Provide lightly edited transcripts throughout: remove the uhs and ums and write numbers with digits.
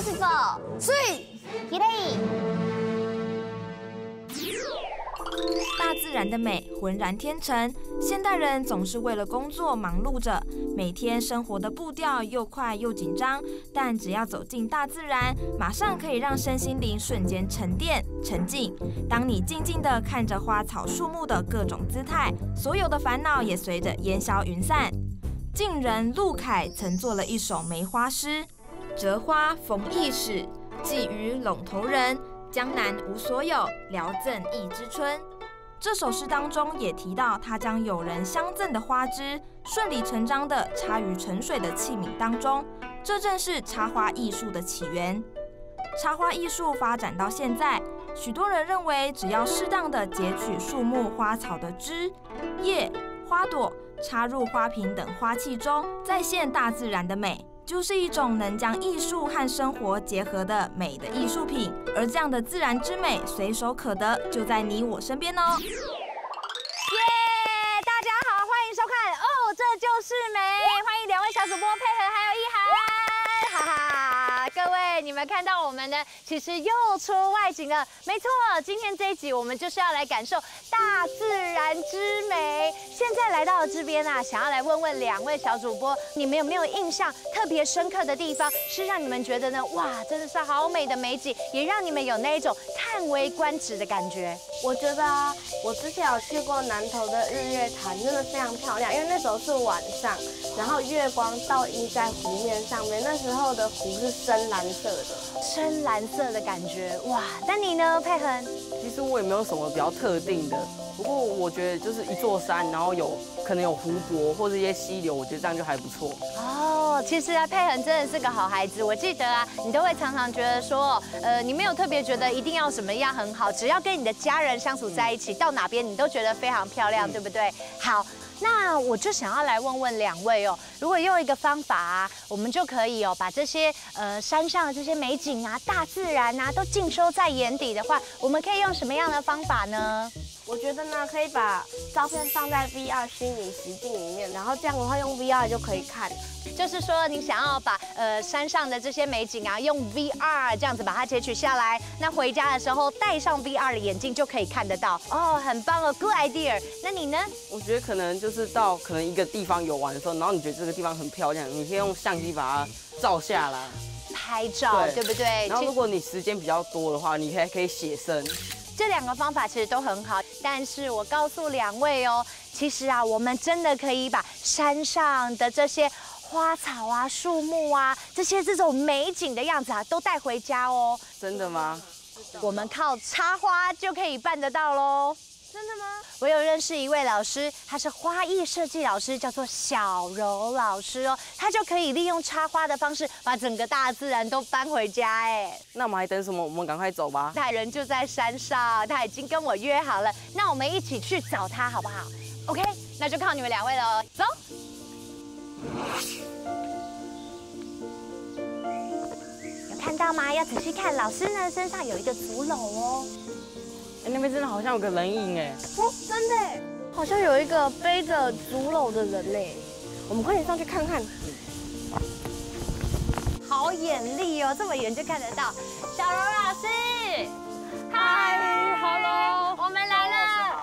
Beautiful， sweet， 綺麗。 大自然的美浑然天成，现代人总是为了工作忙碌着，每天生活的步调又快又紧张。但只要走进大自然，马上可以让身心灵瞬间沉淀沉静。当你静静地看着花草树木的各种姿态，所有的烦恼也随着烟消云散。晋人陆凯曾做了一首梅花诗：折花逢驿使，寄予陇头人。江南无所有，聊赠一枝春。这首诗当中也提到，他将友人相赠的花枝顺理成章地插于盛水的器皿当中，这正是插花艺术的起源。插花艺术发展到现在，许多人认为，只要适当地截取树木花草的枝、叶、花朵，插入花瓶等花器中，再现大自然的美，就是一种能将艺术和生活结合的美的艺术品。而这样的自然之美随手可得，就在你我身边哦。 耶！大家好，欢迎收看哦，这就是美。欢迎两位小主播佩禾还有一涵，哈哈！各位，你们看到我们呢，其实又出外景了。没错，今天这一集我们就是要来感受大自然之美。现在来到了这边啊，想要来问问两位小主播，你们有没有印象特别深刻的地方，是让你们觉得呢，哇，真的是好美的美景，也让你们有那一种叹为观止的感觉？ 我觉得啊，我之前有去过南投的日月潭，真的非常漂亮，因为那时候是晚上，然后月光倒映在湖面上面，那时候的湖是深蓝色的， 深蓝色的感觉，哇！那你呢，佩禾？ 其实我也没有什么比较特定的，不过我觉得就是一座山，然后可能有湖泊或者一些溪流，我觉得这样就还不错。 哦，其实啊，佩禾真的是个好孩子。我记得啊，你都会常常觉得说，你没有特别觉得一定要什么样很好，只要跟你的家人相处在一起，到哪边你都觉得非常漂亮，对不对？好。那我就想要来问问两位哦，如果用一个方法啊，我们就可以哦，把这些山上的这些美景啊、大自然啊，都尽收在眼底的话，我们可以用什么样的方法呢？ 我觉得呢，可以把照片放在 VR 虚拟实境里面，然后这样的话用 VR 就可以看。 就是说，你想要把山上的这些美景啊，用 VR 这样子把它截取下来，那回家的时候戴上 VR 的眼镜就可以看得到。哦，很棒哦 ，Good idea。那你呢？ 我觉得可能就是到可能一个地方游玩的时候，然后你觉得这个地方很漂亮，你可以用相机把它照下来， 拍照，对不对？ 然后如果你时间比较多的话，你可以写生。 这两个方法其实都很好，但是我告诉两位哦，其实啊，我们真的可以把山上的这些花草啊、树木啊，这种美景的样子啊，都带回家哦。 真的吗？ 我们靠插花就可以办得到喽。真的吗？我有认识一位老师，他是花艺设计老师，叫做小柔老师哦，他就可以利用插花的方式，把整个大自然都搬回家哎。 那我们还等什么？我们赶快走吧。 他人就在山上，他已经跟我约好了，那我们一起去找他好不好 ？OK， 那就靠你们两位了，走。有看到吗？要仔细看，老师呢身上有一个竹篓哦。 那边真的好像有个人影哎！ 哦，真的，好像有一个背着竹篓的人嘞。我们快点上去看看。 好眼力哦，这么远就看得到。小柔老师， 嗨 ，Hello， 我们来了。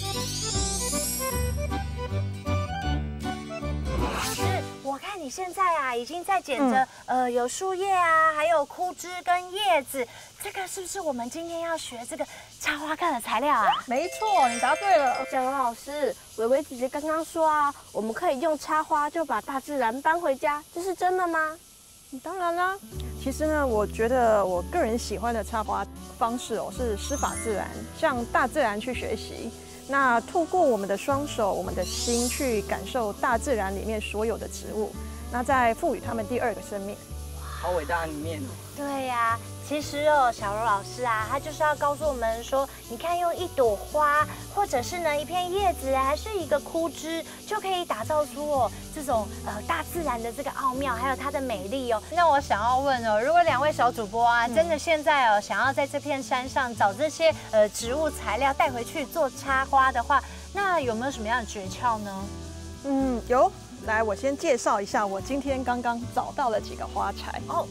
老师，我看你现在啊，已经在捡着有树叶啊，还有枯枝跟叶子。这个是不是我们今天要学这个插花课的材料啊？ 没错，你答对了。小柔老师，伟伟姐姐刚刚说啊，我们可以用插花就把大自然搬回家，这是真的吗？ 当然啦，其实呢，我觉得我个人喜欢的插花方式哦，是师法自然，向大自然去学习。那透过我们的双手、我们的心去感受大自然里面所有的植物，那再赋予它们第二个生命。 好伟大的理念哦。 对呀，其实哦，小柔老师啊，他就是要告诉我们说，你看用一朵花，或者是呢一片叶子，还是一个枯枝，就可以打造出哦这种大自然的这个奥妙，还有它的美丽哦。那我想要问哦，如果两位小主播啊，真的现在哦想要在这片山上找这些植物材料带回去做插花的话，那有没有什么样的诀窍呢？ 有。来，我先介绍一下，我今天刚刚找到了几个花材。哦，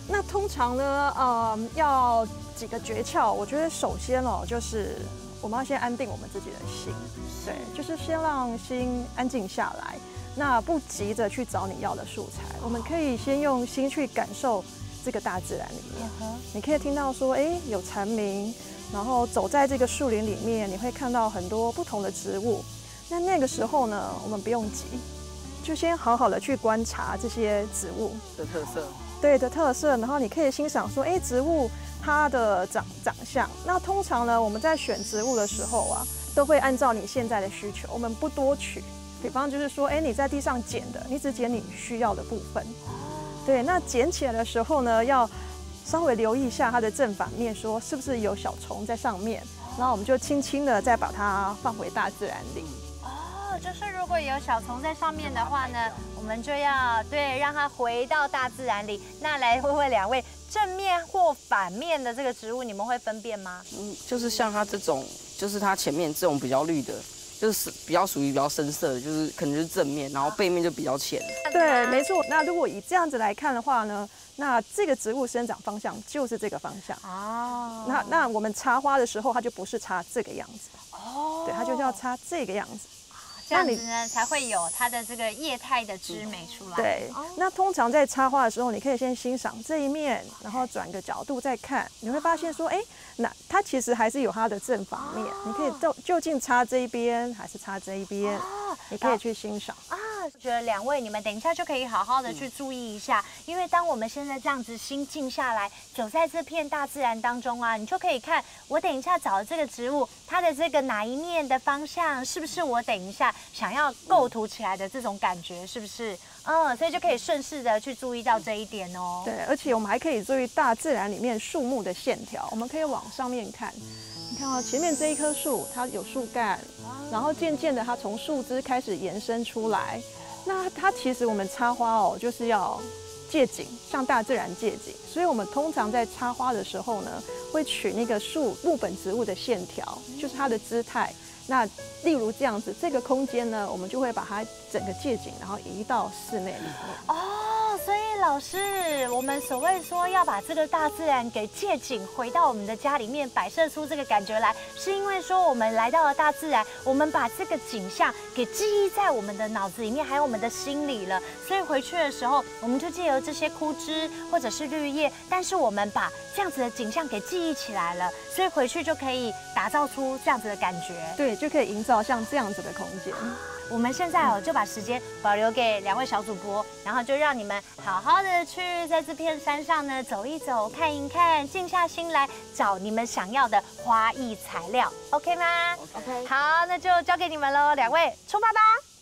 那通常呢，要几个诀窍，我觉得首先就是我们要先安定我们自己的心，对，就是先让心安静下来，那不急着去找你要的素材，我们可以先用心去感受这个大自然里面，你可以听到说，有蝉鸣，然后走在这个树林里面，你会看到很多不同的植物，那个时候呢，我们不用急，就先好好的去观察这些植物的特色。 对的特色，然后你可以欣赏说，植物它的长相。那通常呢，我们在选植物的时候啊，都会按照你现在的需求，我们不多取。比方就是说，你在地上捡的，你只捡你需要的部分。对，那捡起来的时候呢，要稍微留意一下它的正反面，说是不是有小虫在上面，然后我们就轻轻的再把它放回大自然里。 就是如果有小虫在上面的话呢，我们就要让它回到大自然里。那来问问两位，正面或反面的这个植物，你们会分辨吗？ 就是像它这种，就是它前面这种比较绿的，就是比较属于比较深色的，就是可能就是正面，然后背面就比较浅。 对，没错。那如果以这样子来看的话呢，那这个植物生长方向就是这个方向。那我们插花的时候，它就不是插这个样子。对，它就是要插这个样子。 这样子呢，才会有它的这个液态的枝美出来。 对，那通常在插花的时候，你可以先欣赏这一面，然后转个角度再看，你会发现说，那它其实还是有它的正反面，你可以究竟插这一边还是插这一边，你可以去欣赏。 我觉得两位你们等一下就可以好好的去注意一下，因为当我们现在这样子心静下来，走在这片大自然当中啊，你就可以看我等一下找的这个植物，它的这个哪一面的方向，是不是我等一下想要构图起来的这种感觉，是不是？所以就可以顺势的去注意到这一点哦。 对，而且我们还可以注意大自然里面树木的线条，我们可以往上面看。你看前面这一棵树，它有树干，然后渐渐的它从树枝开始延伸出来。那它其实我们插花就是要借景，向大自然借景。所以我们通常在插花的时候呢，会取那个木本植物的线条，就是它的姿态。那例如这样子，这个空间呢，我们就会把它整个借景，然后移到室内里面。 所以老师，我们所谓说要把这个大自然给借景回到我们的家里面，摆设出这个感觉来，是因为说我们来到了大自然，我们把这个景象给记忆在我们的脑子里面，还有我们的心里了。所以回去的时候，我们就借由这些枯枝或者是绿叶，但是我们把这样子的景象给记忆起来了，所以回去就可以打造出这样子的感觉。 对，就可以营造像这样子的空间。 我们现在就把时间保留给两位小主播，然后就让你们好好的去在这片山上呢走一走、看一看，静下心来找你们想要的花艺材料 ，OK 吗 ？OK。 好，那就交给你们喽，两位出发吧。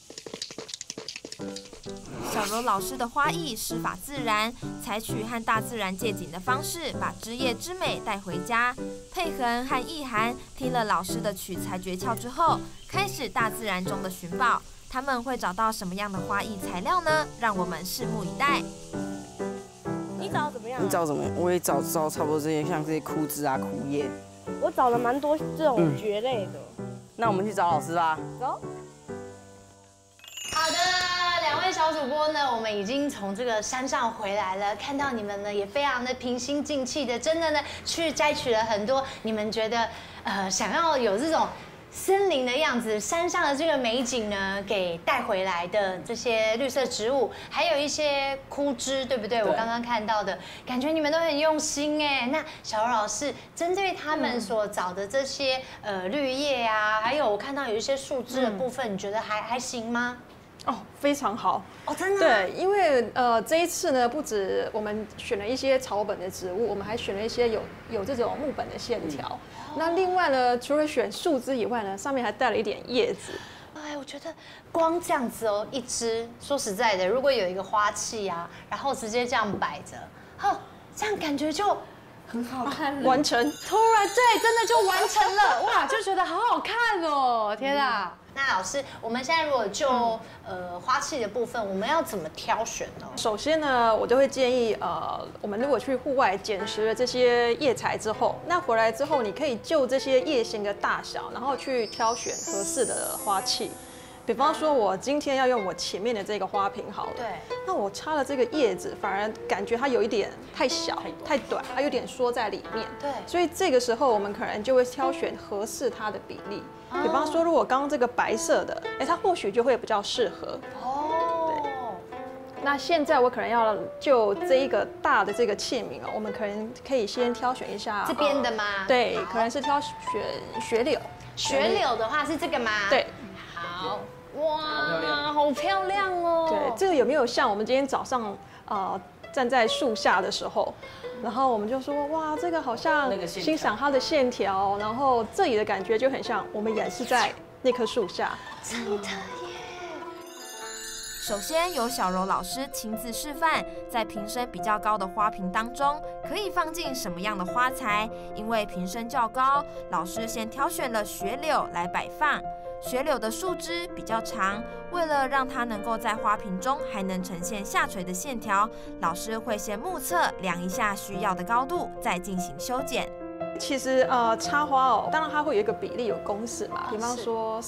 小柔老师的花艺师法自然，采取和大自然借景的方式，把枝叶之美带回家。佩恒和意涵听了老师的取材诀窍之后，开始大自然中的寻宝。他们会找到什么样的花艺材料呢？让我们拭目以待。 你找怎么样？ 你找怎么样？我也找差不多这些，像这些枯枝啊、枯叶。 我找了蛮多这种蕨类的。 那我们去找老师吧。 走。 好的，两位小主播呢，我们已经从这个山上回来了，看到你们呢也非常的平心静气的，真的呢去摘取了很多你们觉得想要有这种森林的样子，山上的这个美景呢给带回来的这些绿色植物，还有一些枯枝，对不对？我刚刚看到的感觉你们都很用心哎。那小柔老师针对他们所找的这些绿叶啊，还有我看到有一些树枝的部分，你觉得还行吗？ 非常好真的。 对，因为这一次呢，不止我们选了一些草本的植物，我们还选了一些有这种木本的线条。那另外呢，除了选树枝以外呢，上面还带了一点叶子。 我觉得光这样子一枝，说实在的，如果有一个花器啊，然后直接这样摆着，这样感觉就很好看， 完成。 突然真的就完成了，哇，就觉得好好看哦，天啊！那老师，我们现在如果就花器的部分，我们要怎么挑选呢？ 首先呢，我就会建议我们如果去户外捡拾了这些叶材之后，那回来之后，你可以就这些叶形的大小，然后去挑选合适的花器。 比方说，我今天要用我前面的这个花瓶好了， 对， 那我插了这个叶子，反而感觉它有一点太小、太短，它有点缩在里面。 对， 所以这个时候我们可能就会挑选合适它的比例。比方说，如果刚刚这个白色的，它或许就会比较适合。 哦， 那现在我可能要就这一个大的这个器皿我们可能可以先挑选一下这边的吗？ 对，可能是挑选雪柳。 雪柳的话是这个吗？ 对。 好，哇，好漂亮哦！ 对，这个有没有像我们今天早上站在树下的时候，然后我们就说哇，这个好像欣赏它的线条，然后这里的感觉就很像我们也是在那棵树下。 真的耶！ 首先由小柔老师亲自示范，在瓶身比较高的花瓶当中，可以放进什么样的花材？因为瓶身较高，老师先挑选了雪柳来摆放。雪柳的树枝比较长，为了让它能够在花瓶中还能呈现下垂的线条，老师会先目测量一下需要的高度，再进行修剪。 其实插花当然它会有一个比例有公式嘛，比方说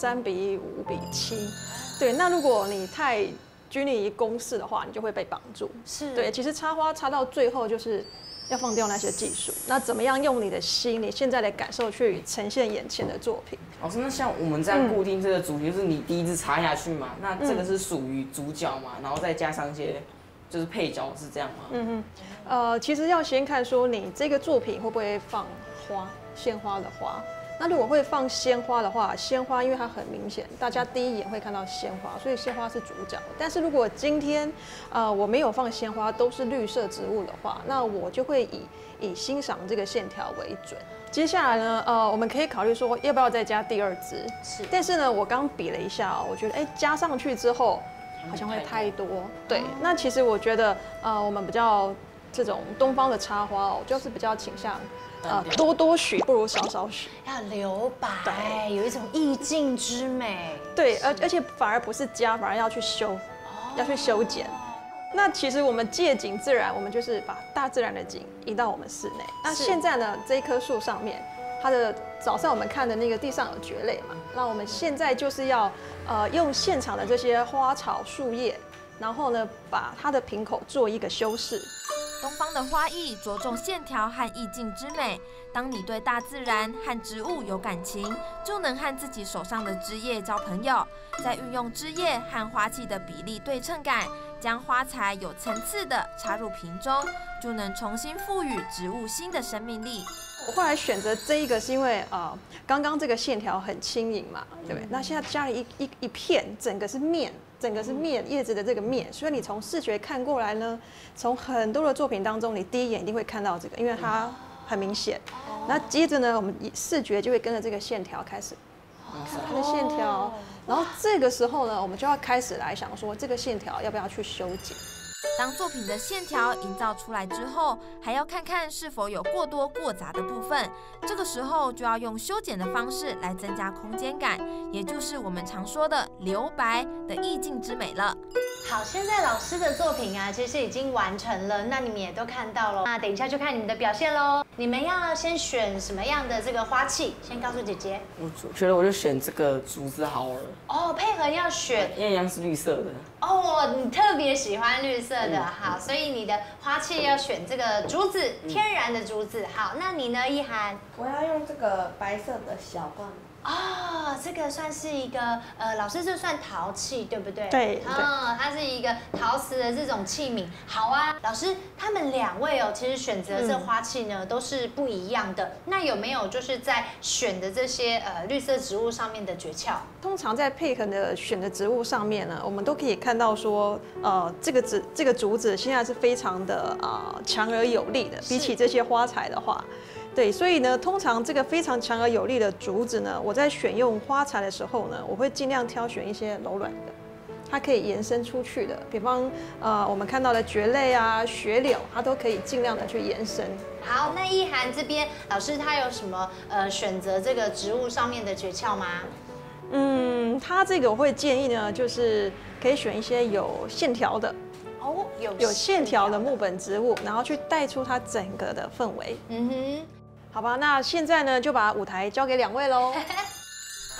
3:5:7。对，那如果你太拘泥于公式的话，你就会被绑住。 是， 对，其实插花插到最后就是要放掉那些技术，那怎么样用你的心、你现在的感受去呈现眼前的作品？ 老师，那像我们这样固定这个主题，就是你第一支插下去嘛，那这个是属于主角嘛，然后再加上一些就是配角，是这样吗？ 其实要先看说你这个作品会不会放花，鲜花的花。那如果会放鲜花的话，鲜花因为它很明显，大家第一眼会看到鲜花，所以鲜花是主角。但是如果今天我没有放鲜花，都是绿色植物的话，那我就会以欣赏这个线条为准。接下来呢，我们可以考虑说要不要再加第二支。 是， 但是呢，我刚比了一下我觉得加上去之后好像会太多。对，那其实我觉得我们比较这种东方的插花就是比较倾向。多多许不如少少许， 要留白，有一种意境之美。 对，而且反而不是加，反而要去修，要去修剪。那其实我们借景自然，我们就是把大自然的景移到我们室内。那现在呢，这一棵树上面，它的早上我们看的那个地上有蕨类嘛，那我们现在就是要用现场的这些花草树叶，然后呢，把它的瓶口做一个修饰。 东方的花艺着重线条和意境之美。当你对大自然和植物有感情，就能和自己手上的枝叶交朋友。再运用枝叶和花器的比例对称感，将花材有层次的插入瓶中，就能重新赋予植物新的生命力。 我后来选择这一个是因为刚刚这个线条很轻盈嘛，对不对？那现在加了一片，整个是面叶子的这个面，所以你从视觉看过来呢，从很多的作品当中，你第一眼一定会看到这个，因为它很明显。那接着呢，我们视觉就会跟着这个线条开始看它的线条，然后这个时候呢，我们就要开始来想说这个线条要不要去修剪。 当作品的线条营造出来之后，还要看看是否有过多过杂的部分，这个时候就要用修剪的方式来增加空间感，也就是我们常说的留白的意境之美了。 好，现在老师的作品其实已经完成了，那你们也都看到了，那等一下就看你们的表现喽。你们要先选什么样的这个花器？先告诉姐姐。 我觉得我就选这个竹子好了。 哦，配合要选， 因为一样是绿色的。 哦，你特别喜欢绿色的，好，所以你的花器要选这个竹子，天然的竹子。好，那你呢，一涵？ 我要用这个白色的小罐。 哦，这个算是一个老师这算陶器对不对？ 对， 它是一个陶瓷的这种器皿。好啊，老师，他们两位其实选择这花器呢都是不一样的。那有没有就是在选的这些绿色植物上面的诀窍？ 通常在配合的选的植物上面呢，我们都可以看到说，这个竹子现在是非常的强而有力的，比起这些花材的话。对，所以呢，通常这个非常强而有力的竹子呢，我在选用花材的时候呢，我会尽量挑选一些柔软的，它可以延伸出去的，比方我们看到的蕨类啊、雪柳，它都可以尽量的去延伸。 好，那一涵这边老师他有什么选择这个植物上面的诀窍吗？ 它这个我会建议呢，就是可以选一些有线条的。 哦， 有线条的木本植物，然后去带出它整个的氛围。好吧，那现在呢就把舞台交给两位喽。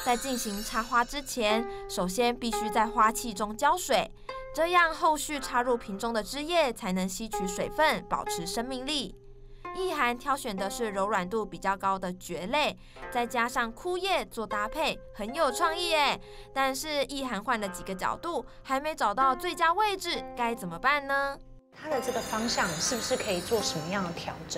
在进行插花之前，首先必须在花器中浇水，这样后续插入瓶中的枝叶才能吸取水分，保持生命力。意涵挑选的是柔软度比较高的蕨类，再加上枯叶做搭配，很有创意耶。但是意涵换了几个角度，还没找到最佳位置，该怎么办呢？ 它的这个方向是不是可以做什么样的调整？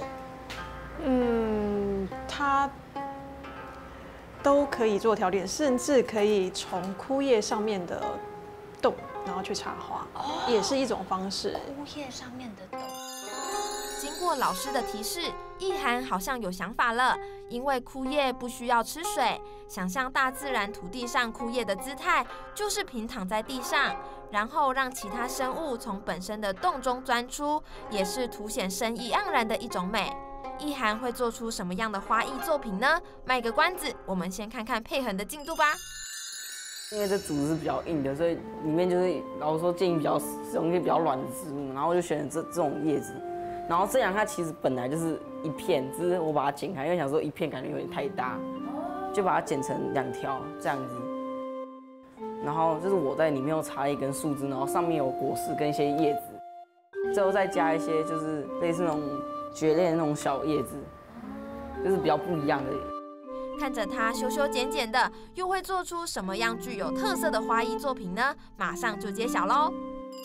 它都可以做调整，甚至可以从枯叶上面的洞，然后去插花，也是一种方式。 枯叶上面的洞。 经过老师的提示，意涵好像有想法了。因为枯叶不需要吃水，想象大自然土地上枯叶的姿态，就是平躺在地上，然后让其他生物从本身的洞中钻出，也是凸显生意盎然的一种美。意涵会做出什么样的花艺作品呢？卖个关子，我们先看看佩痕的进度吧。 因为这组织是比较硬的，所以里面就是老实说建议比较使用一些比较软的植物，然后我就选了这种叶子。然后这样它其实本来就是一片，只是我把它剪开，因为想说一片感觉有点太大，就把它剪成2条这样子。然后就是我在里面又插一根树枝，然后上面有果实跟一些叶子，最后再加一些就是类似那种蕨类的那种小叶子，就是比较不一样的。 看着它修修剪剪的，又会做出什么样具有特色的花艺作品呢？马上就揭晓喽！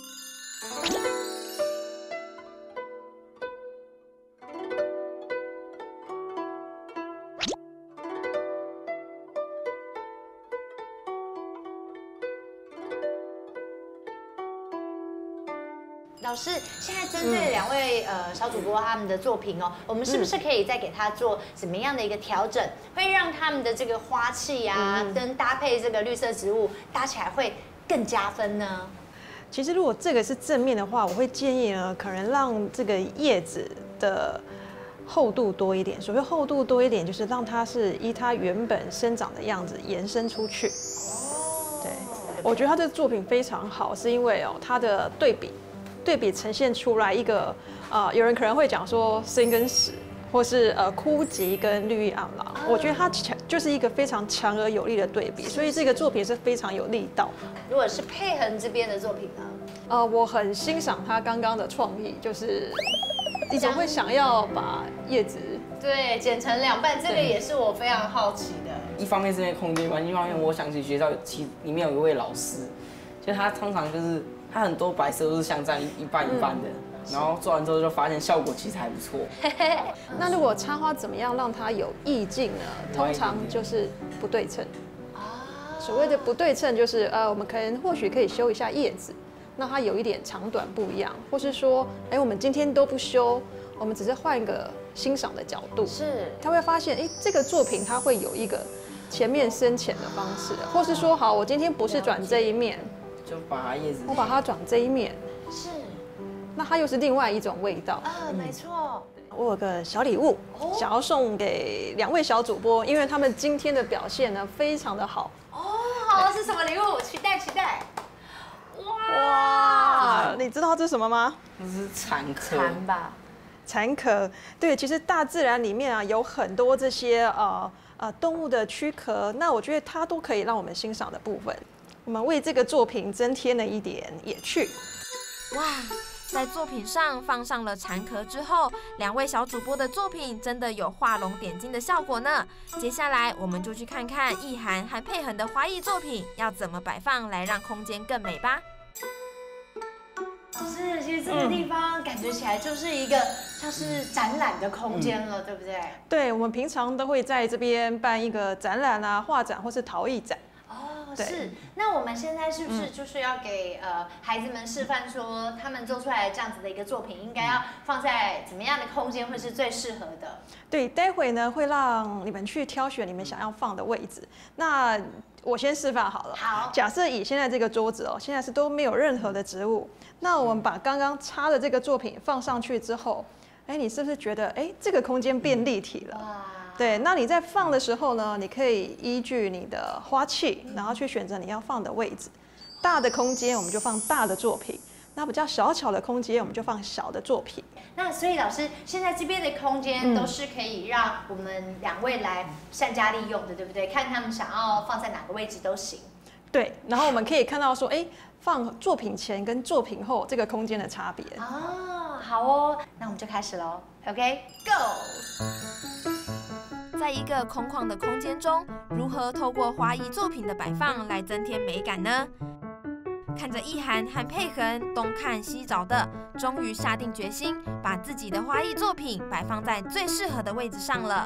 老师，现在针对2位小主播他们的作品哦，我们是不是可以再给他做什么样的一个调整，会让他们的这个花器啊，跟搭配这个绿色植物搭起来会更加分呢？ 其实如果这个是正面的话，我会建议呢，可能让这个叶子的厚度多一点。所谓厚度多一点，就是让它是依它原本生长的样子延伸出去。对，我觉得他这个作品非常好，是因为它的对比呈现出来一个有人可能会讲说生跟死，或是枯寂跟绿意盎然。我觉得它就是一个非常强而有力的对比，所以这个作品是非常有力道。 如果是佩痕这边的作品呢？ 我很欣赏他刚刚的创意，就是你总会想要把叶子对剪成2半，这个也是我非常好奇的。 一方面是因为空间关系，一方面我想起学校里面有一位老师，就他通常就是他很多摆设都是像这样一半一半的，然后做完之后就发现效果其实还不错。 那如果插花怎么样让它有意境呢？通常就是不对称。所谓的不对称就是我们或许可以修一下叶子，那它有一点长短不一样，或是说，我们今天都不修，我们只是换一个欣赏的角度， 是， 他会发现，这个作品它会有一个前面深浅的方式，或是说，好，我今天不是转这一面， 就把它叶子， 我把它转这一面， 是， 那它又是另外一种味道。 没错。 我有个小礼物，想要送给2位小主播，因为他们今天的表现呢非常的好。 好，是什么礼物？期待期待。 哇，你知道这是什么吗？ 这是蚕壳。 蚕吧。 蚕壳，对，其实大自然里面有很多这些动物的躯壳，那我觉得它都可以让我们欣赏的部分。我们为这个作品增添了一点野趣。 哇！在作品上放上了蚕壳之后，2位小主播的作品真的有画龙点睛的效果呢。接下来我们就去看看意涵和佩痕的花艺作品要怎么摆放来让空间更美吧。 老师，其实这个地方感觉起来就是一个像是展览的空间了，对不对？ 对，我们平常都会在这边办一个展览啊、画展或是陶艺展。 是，那我们现在是不是就是要给孩子们示范说，他们做出来这样子的一个作品，应该要放在怎么样的空间会是最适合的？ 对，待会呢会让你们去挑选你们想要放的位置。那我先示范好了。 好。 假设以现在这个桌子现在是都没有任何的植物，那我们把刚刚插的这个作品放上去之后，你是不是觉得这个空间变立体了？哇。对，那你在放的时候呢，你可以依据你的花器，然后去选择你要放的位置。大的空间我们就放大的作品， 那比较小巧的空间，我们就放小的作品。 那所以老师，现在这边的空间都是可以让我们2位来善加利用的，对不对？看他们想要放在哪个位置都行。 对，然后我们可以看到说，放作品前跟作品后这个空间的差别。 哦，好哦，那我们就开始喽。OK，Go。 在一个空旷的空间中，如何透过花艺作品的摆放来增添美感呢？看着意涵和佩恒东看西找的，终于下定决心，把自己的花艺作品摆放在最适合的位置上了。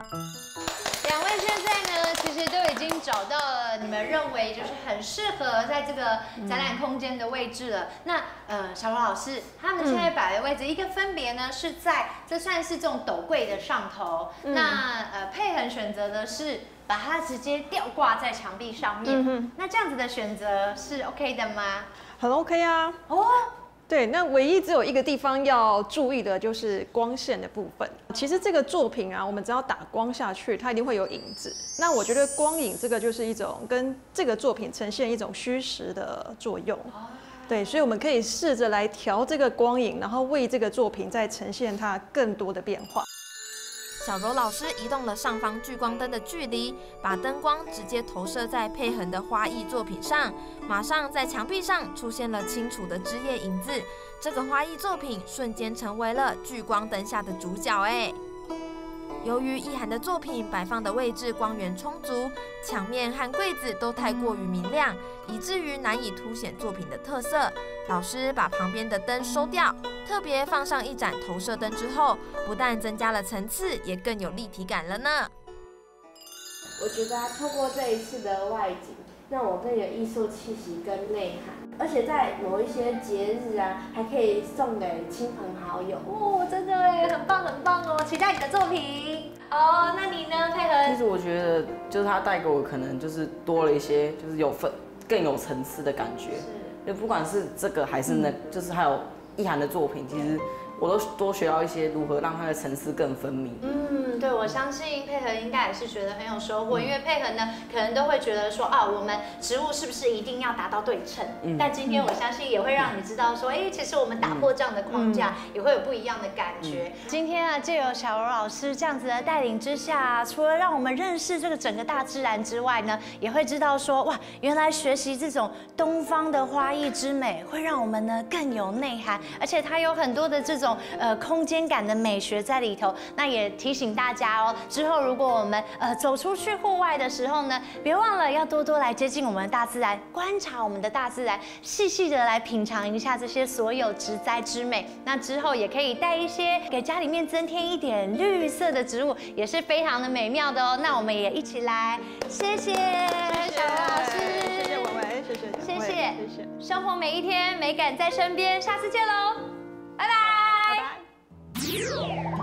2位现在呢，其实都已经找到了你们认为就是很适合在这个展览空间的位置了。那小罗老师，他们现在摆的位置，一个分别呢是在这算是这种斗柜的上头，那佩恒选择的是把它直接吊挂在墙壁上面。那这样子的选择是 OK 的吗？ 很 OK 啊。哦。对，那唯一只有一个地方要注意的就是光线的部分。其实这个作品啊，我们只要打光下去，它一定会有影子。那我觉得光影这个就是一种跟这个作品呈现一种虚实的作用。对，所以我们可以试着来调这个光影，然后为这个作品再呈现它更多的变化。 小柔老师移动了上方聚光灯的距离，把灯光直接投射在佩恒的花艺作品上，马上在墙壁上出现了清楚的枝叶影子。这个花艺作品瞬间成为了聚光灯下的主角哎。由于意涵的作品摆放的位置光源充足，墙面和柜子都太过于明亮，以至于难以凸显作品的特色。老师把旁边的灯收掉，特别放上一盏投射灯之后，不但增加了层次，也更有立体感了呢。 我觉得透过这一次的外景，让我更有艺术气息跟内涵，而且在某一些节日啊，还可以送给亲朋好友。 哦，真的耶，很棒很棒哦！期待你的作品。哦，那你呢，佩恒？ 其实我觉得，就是他带给我可能就是多了一些，就是更有层次的感觉。就不管是这个还是就是还有意涵的作品，其实我都多学到一些如何让它的层次更分明。 对，我相信佩恒应该也是觉得很有收获，因为佩恒呢，可能都会觉得说啊，我们植物是不是一定要达到对称？但今天我相信也会让你知道说，其实我们打破这样的框架，也会有不一样的感觉。今天啊，借由小柔老师这样子的带领之下，除了让我们认识这个整个大自然之外呢，也会知道说，哇，原来学习这种东方的花艺之美，会让我们呢更有内涵，而且它有很多的这种空间感的美学在里头。那也提醒大家哦，之后如果我们走出去户外的时候呢，别忘了要多多来接近我们的大自然，观察我们的大自然，细细的来品尝一下这些所有植栽之美。那之后也可以带一些给家里面增添一点绿色的植物，也是非常的美妙的哦。那我们也一起来，谢谢小柔老师， 谢谢文文，谢谢， 生活每一天，美感在身边，下次见喽，拜拜。